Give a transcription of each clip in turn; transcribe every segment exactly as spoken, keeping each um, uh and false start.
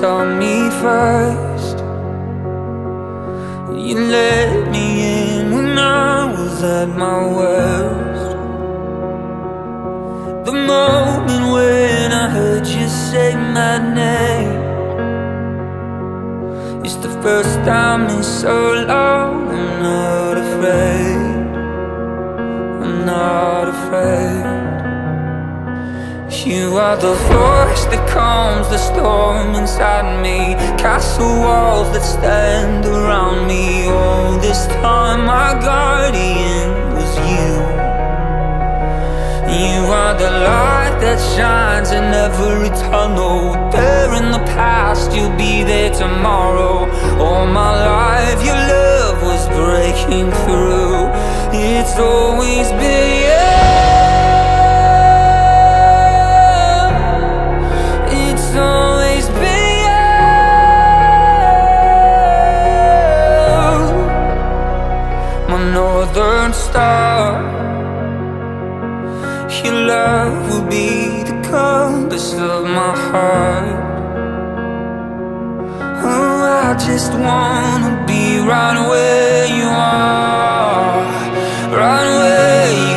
saw me first. You let me in when I was at my worst. The moment when I heard you say my name, it's the first time in so long. I'm not afraid, I'm not afraid. You are the voice that calms the storm inside me, castle walls that stand around me. All this time my guardian was you. You are the light that shines in every tunnel. There in the past, you'll be there tomorrow. All my life your love was breaking through. It's always been you. Northern star, your love will be the compass of my heart. Oh, I just wanna be right where you are, right where you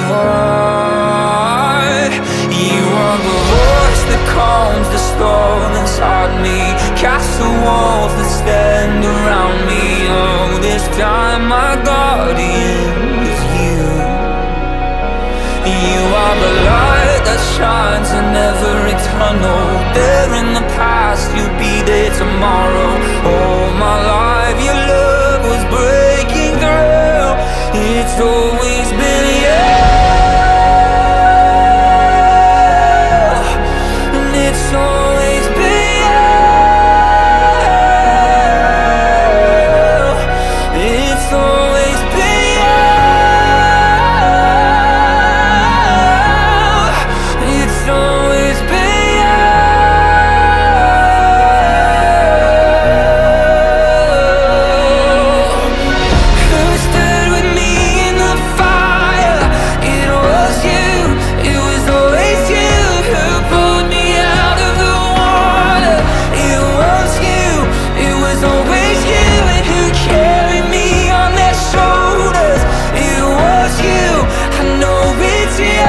are. You are the voice that calms the storm inside me, castle walls that stand around me. Oh, this time my guardian is you. You are the light that shines in every tunnel. There in the past, you'll be there tomorrow. All my life your love was breaking through. It's always been you, and it's always been you. It's always been you. It's always been you. Who stood with me in the fire? It was you. It was always you who pulled me out of the water. It was you. It was always you, and who carried me on their shoulders. It was you. I know it's you.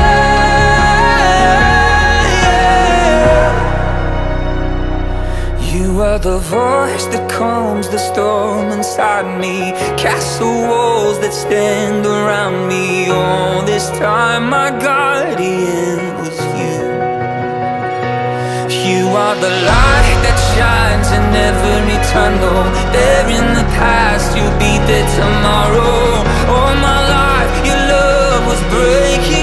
You are the voice that calms the storm inside me, castle walls that stand around me. All this time my guardian was you. You are the light that shines in every tunnel. There in the past, you'll be there tomorrow. All my life your love was breaking